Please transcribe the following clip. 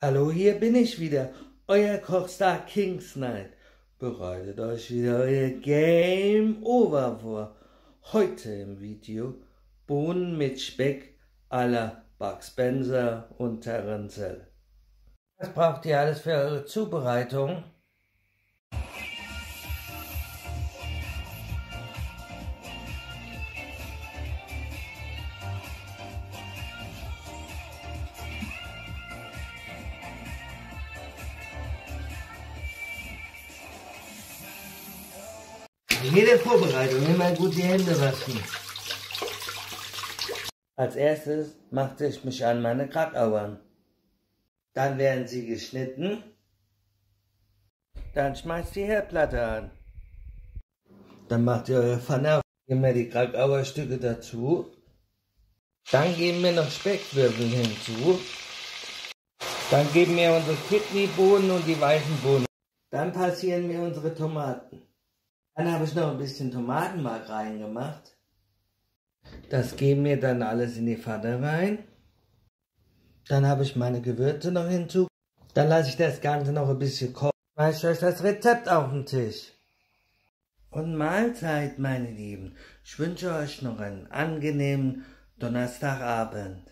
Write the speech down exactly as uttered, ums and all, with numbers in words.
Hallo, hier bin ich wieder, euer Kochstar Kingsknight. Bereitet euch wieder euer Game Over vor. Heute im Video Bohnen mit Speck à la Bugs Spencer und Terence Hill. Was braucht ihr alles für eure Zubereitung? Jede Vorbereitung immer gut die Hände waschen. Als erstes machte ich mich an meine Krakauern. Dann werden sie geschnitten. Dann schmeißt die Herdplatte an. Dann macht ihr eure Pfanne auf. Geben wir die Krakauerstücke dazu. Dann geben wir noch Speckwürfel hinzu. Dann geben wir unsere Kidneybohnen und die weichen Bohnen. Dann passieren wir unsere Tomaten. Dann habe ich noch ein bisschen Tomatenmark reingemacht. Das geben wir dann alles in die Pfanne rein. Dann habe ich meine Gewürze noch hinzu. Dann lasse ich das Ganze noch ein bisschen kochen. Schmeißt euch das Rezept auf den Tisch. Und Mahlzeit, meine Lieben. Ich wünsche euch noch einen angenehmen Donnerstagabend.